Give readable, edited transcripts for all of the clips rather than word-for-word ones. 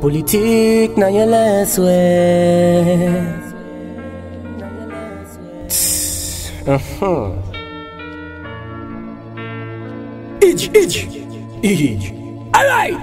Politique n'a rien laisse, ouais. Idj. Alright.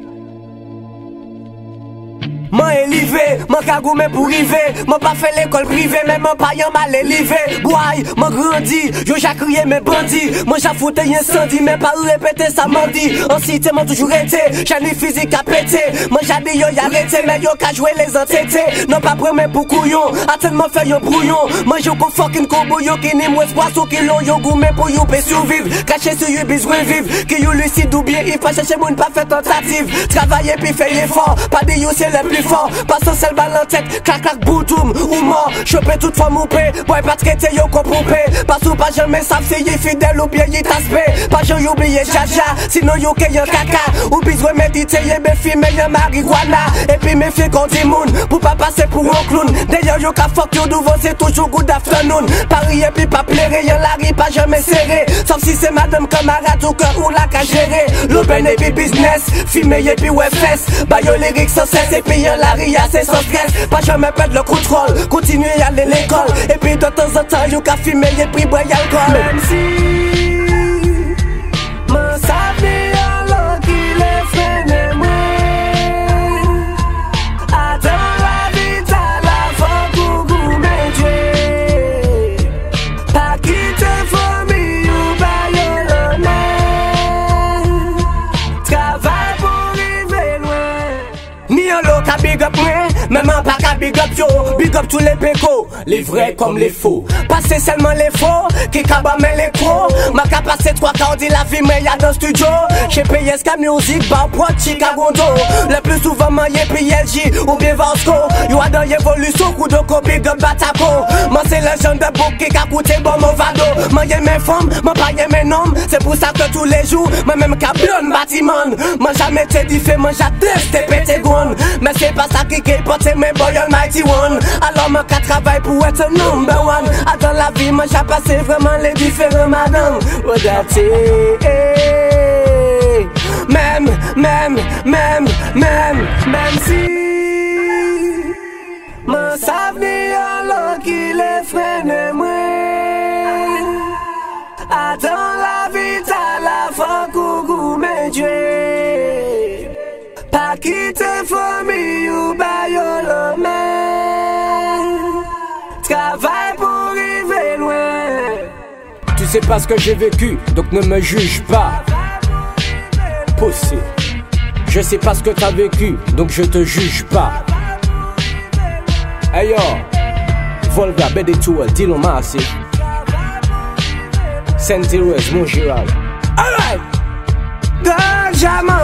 M'en élevé, m'en cagoumé pour river. M'en pas fait l'école privée, mais m'en pas y'en mal élevé. Boy, m'en grandi, yo j'ai crié mes bandits. M'en j'ai fouté incendie, mais pas répéter ça m'en dit. En cité m'en toujours été, j'ai ni physique à péter. M'en j'ai dit yo y arrêté, mais yo qu'à jouer les entêtés. Non pas premier pour couillon, attends m'en fait yo brouillon. M'en yo ko fucking combo yo qui ni moins poisson qui l'on yo goumé pour yo peut survivre. Caché sur yo besoin vivre, qui yo lucide ou bien il pas chercher moun pas fait tentative. Travailler puis faire effort, pas de yo c'est le plus fort, pas sans seul balle en tête, clac clac boudoum ou mort, choper toute forme ou paix, boy pas traiter yo qu'on poupée, pas sous pas jamais savent si y fidèle ou bien y taspé, pas jamais oublier jaja, sinon yo que y'en caca, ou besoin méditer y be fumer y'en marijuana, et puis méfier qu'on dit moun, pour pas passer pour un clown, d'ailleurs yo ka fuck yo devant c'est toujours good afternoon, Paris et puis pas plairer, y'en la ri pas jamais serré, sauf si c'est madame camarade ou que ou la ka gérer, l'open et puis business, fumer et puis ouais fesse, bah yo lyrics sans cesse et puis la ria c'est sans stress, pas jamais perdre le contrôle, continuer à aller l'école, et puis de temps en temps you ka fumer et puis boire alcool. Même si m'en savait alors qu'il est freiné moi, attends la vie t'as la fin coucou mes dieux, pas quitter famille ou bailler le main, travail pour arriver loin. Ni en l'eau ka big up moi, même en pas ka big up yo, big up tous les pécos, les vrais comme les faux, pas c'est seulement les faux, qui kabame les gros, ma ka passé 3 quarts dit la vie mais y'a dans studio, chez PSK Music, Barpoint, Chicago, le plus souvent maillé PLJ ou bien Vasco, yo a dans l'évolution, coup de co, big up Batako, moi c'est le genre de bouc qui a coûté bon mon vado, moi y'a mes femmes, moi pas y'a mes noms, c'est pour ça que tous les jours, moi même cablon bâtiment, moi jamais t'ai diffé, moi j'atteste tes pétégones, mais c'est pas ça qui est porté mes boy almighty one, alors moi qu'à travail pour être number one, dans la vie moi j'ai passé vraiment les différents madame, oh that's it, même si m'en savait alors qu'il est freiné moi, attends la vie t'as la fin coucou mes dieux, pas quitter famille ou bailler le main, travail pour arriver loin. Tu sais pas ce que j'ai vécu, donc ne me juge pas. Pussy. Je sais pas ce que t'as vécu, donc je te juge pas. Hey yo, Volga, BD2, Dino Massif, Saint-Thérèse, Montgéral. Alright! Gajama!